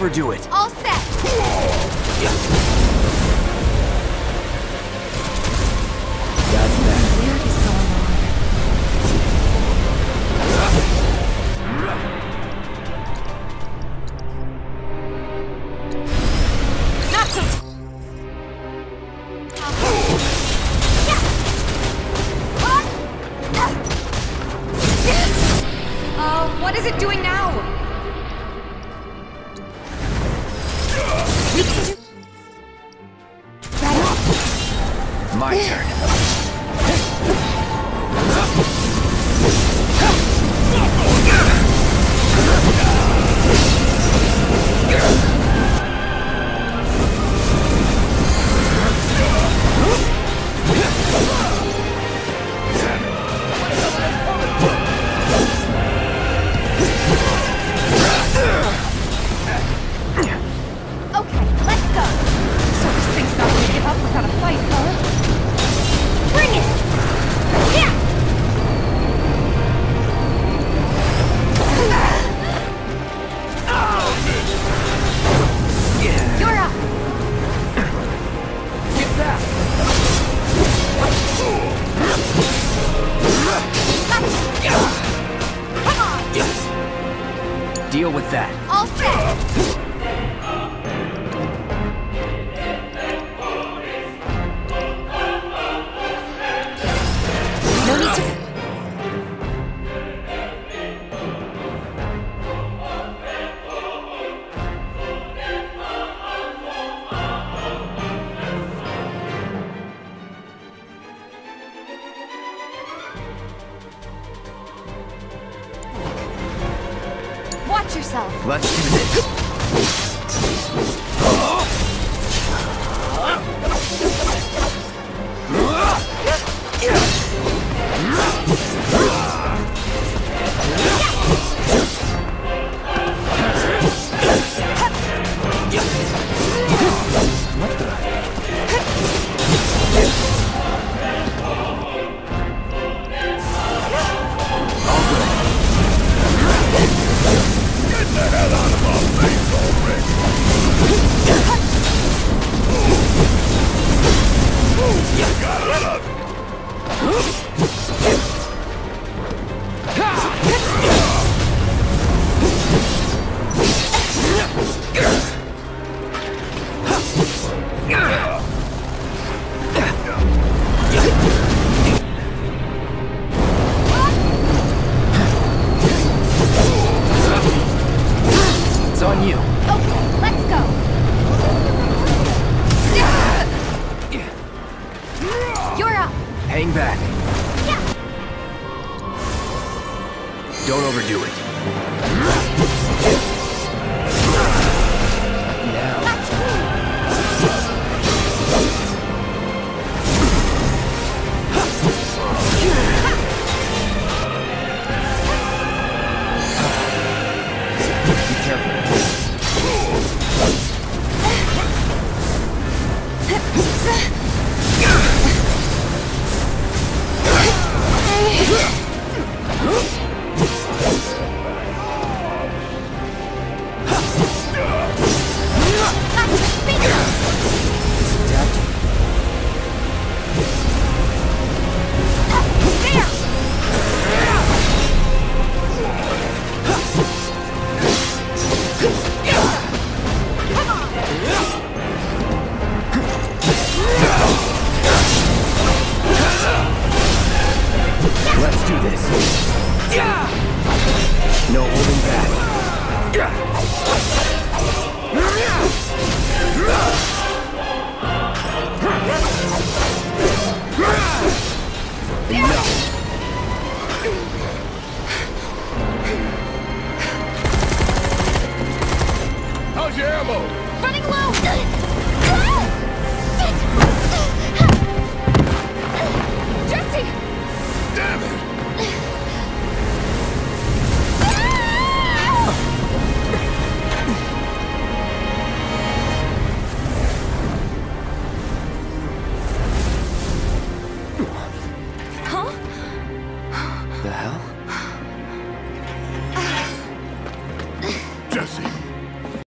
overdo it. All set. Got that. What is going on? Not so. What is it doing now? We can do. Ready? My turn. Okay, let's go. So this thing's not gonna give up without a fight, huh? Bring it! Yeah! You're up! Get that! Come on! Deal with that. All set! No need to... Watch yourself! Let's do this. What the? Get the hell out of our face already! You gotta love it! It's on you. Okay, let's go! You're up! Hang back. Yeah! Don't overdo it. Now. Be careful. Let's do this. No holding back.